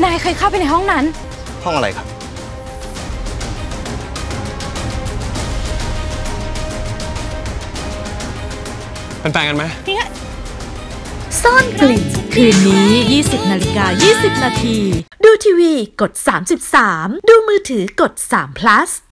ายเคยเข้าไปในห้องนั้นห้องอะไรครับเป็นแฟนกันไหมซ่อนกลิ่นคืนนี้ 20:20 น.ดูทีวีกด33ดูมือถือกด3 plus